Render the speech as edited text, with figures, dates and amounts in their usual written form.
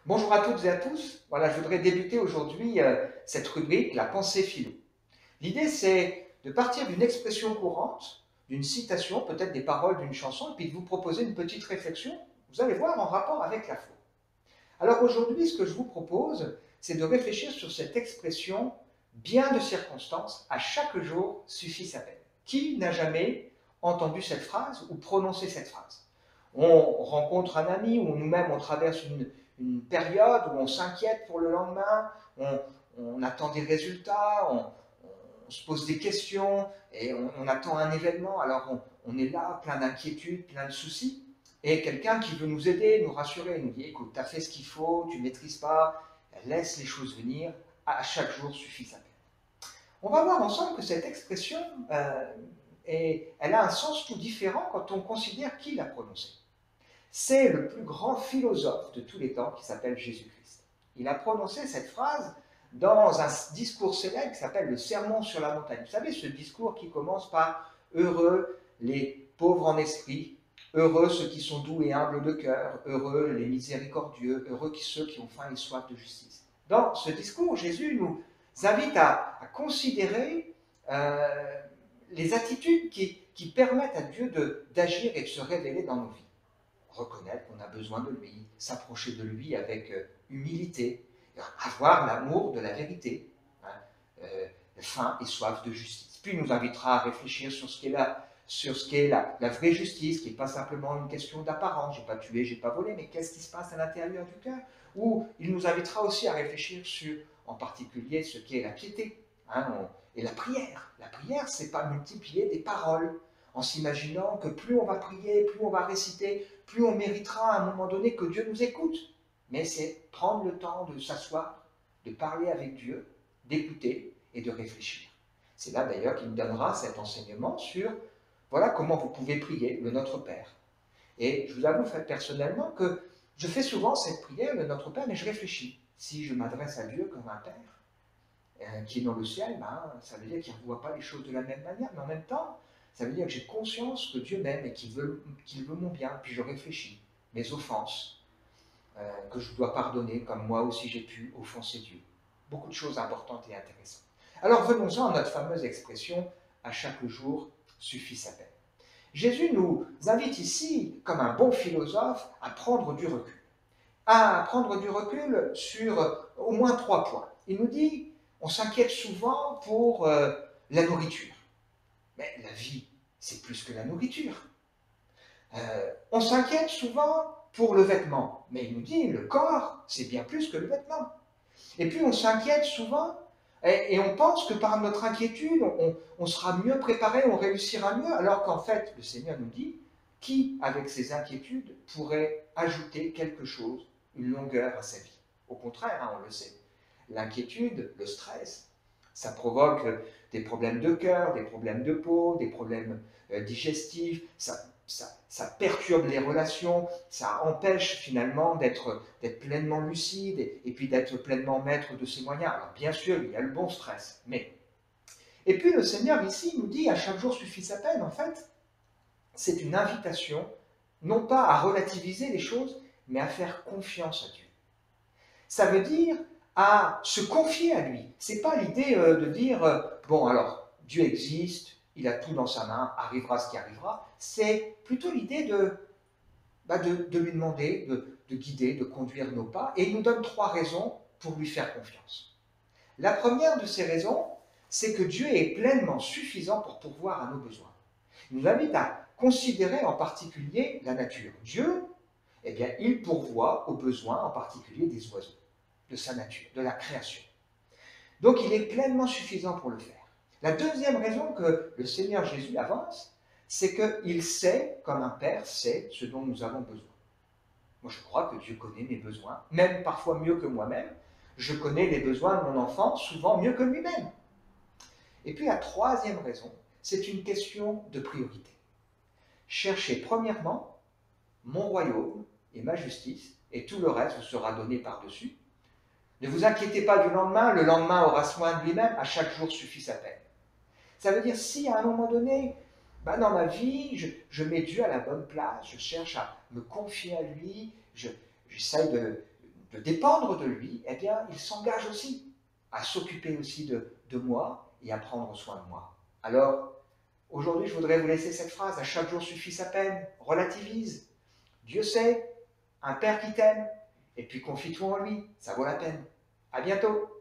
Bonjour à toutes et à tous. Voilà, je voudrais débuter aujourd'hui cette rubrique, la pensée philo. L'idée, c'est de partir d'une expression courante, d'une citation, peut-être des paroles d'une chanson, et puis de vous proposer une petite réflexion, vous allez voir, en rapport avec la foi. Alors aujourd'hui, ce que je vous propose, c'est de réfléchir sur cette expression bien de circonstances, à chaque jour suffit sa peine. Qui n'a jamais entendu cette phrase ou prononcé cette phrase? On rencontre un ami ou nous-mêmes on traverse une période où on s'inquiète pour le lendemain, on attend des résultats, on se pose des questions et on attend un événement. Alors on est là, plein d'inquiétudes, plein de soucis. Et quelqu'un qui veut nous aider, nous rassurer, nous dit écoute, tu as fait ce qu'il faut, tu ne maîtrises pas, laisse les choses venir, à chaque jour suffit sa peine. On va voir ensemble que cette expression, elle a un sens tout différent quand on considère qui l'a prononcée. C'est le plus grand philosophe de tous les temps qui s'appelle Jésus-Christ. Il a prononcé cette phrase dans un discours célèbre qui s'appelle le Sermon sur la montagne. Vous savez, ce discours qui commence par heureux les pauvres en esprit, heureux ceux qui sont doux et humbles de cœur, heureux les miséricordieux, heureux ceux qui ont faim et soif de justice. Dans ce discours, Jésus nous invite à considérer les attitudes qui permettent à Dieu d'agir et de se révéler dans nos vies. Reconnaître qu'on a besoin de lui, s'approcher de lui avec humilité, avoir l'amour de la vérité, hein, faim et soif de justice. Puis il nous invitera à réfléchir sur ce qu'est la vraie justice, qui n'est pas simplement une question d'apparence, j'ai pas tué, j'ai pas volé, mais qu'est-ce qui se passe à l'intérieur du cœur? Ou il nous invitera aussi à réfléchir sur, en particulier, ce qu'est la piété, hein, et la prière. La prière, c'est pas multiplier des paroles, en s'imaginant que plus on va prier, plus on va réciter, plus on méritera à un moment donné que Dieu nous écoute. Mais c'est prendre le temps de s'asseoir, de parler avec Dieu, d'écouter et de réfléchir. C'est là d'ailleurs qu'il nous donnera cet enseignement sur voilà comment vous pouvez prier le Notre Père. Et je vous avoue personnellement que je fais souvent cette prière, le Notre Père, mais je réfléchis. Si je m'adresse à Dieu comme un Père qui est dans le ciel, ça veut dire qu'il ne voit pas les choses de la même manière, mais en même temps, ça veut dire que j'ai conscience que Dieu m'aime et qu'il veut mon bien, puis je réfléchis. Mes offenses, que je dois pardonner, comme moi aussi j'ai pu offenser Dieu. Beaucoup de choses importantes et intéressantes. Alors venons-en à notre fameuse expression « à chaque jour suffit sa peine ». Jésus nous invite ici, comme un bon philosophe, à prendre du recul. À prendre du recul sur au moins 3 points. Il nous dit, on s'inquiète souvent pour la nourriture. Mais la vie, c'est plus que la nourriture. On s'inquiète souvent pour le vêtement. Mais il nous dit, le corps, c'est bien plus que le vêtement. Et puis on s'inquiète souvent et on pense que par notre inquiétude, on sera mieux préparé, on réussira mieux, alors qu'en fait, le Seigneur nous dit, qui, avec ses inquiétudes, pourrait ajouter quelque chose, une longueur à sa vie? Au contraire, hein, on le sait. L'inquiétude, le stress, ça provoque des problèmes de cœur, des problèmes de peau, des problèmes digestifs, ça perturbe les relations, ça empêche finalement d'être pleinement lucide et puis d'être pleinement maître de ses moyens. Alors bien sûr, il y a le bon stress, mais... Et puis le Seigneur ici nous dit, à chaque jour suffit sa peine, en fait, c'est une invitation, non pas à relativiser les choses, mais à faire confiance à Dieu. Ça veut dire à se confier à lui. C'est pas l'idée de dire, bon alors, Dieu existe, il a tout dans sa main, arrivera ce qui arrivera. C'est plutôt l'idée de lui demander, de guider, de conduire nos pas. Et il nous donne 3 raisons pour lui faire confiance. La première de ces raisons, c'est que Dieu est pleinement suffisant pour pourvoir à nos besoins. Il nous invite à considérer en particulier la nature. Dieu, eh bien, il pourvoit aux besoins, en particulier des oiseaux, de sa nature, de la création. Donc il est pleinement suffisant pour le faire. La deuxième raison que le Seigneur Jésus avance, c'est qu'il sait, comme un père sait, ce dont nous avons besoin. Moi je crois que Dieu connaît mes besoins, même parfois mieux que moi-même. Je connais les besoins de mon enfant souvent mieux que lui-même. Et puis la troisième raison, c'est une question de priorité. Cherchez premièrement mon royaume et ma justice, et tout le reste vous sera donné par-dessus. Ne vous inquiétez pas du lendemain, le lendemain aura soin de lui-même, à chaque jour suffit sa peine. Ça veut dire si à un moment donné, dans ma vie, je mets Dieu à la bonne place, je cherche à me confier à lui, j'essaye de dépendre de lui, eh bien, il s'engage aussi à s'occuper aussi de moi et à prendre soin de moi. Alors, aujourd'hui, je voudrais vous laisser cette phrase, à chaque jour suffit sa peine, relativise. Dieu sait, un Père qui t'aime, et puis confie-toi en lui, ça vaut la peine. À bientôt.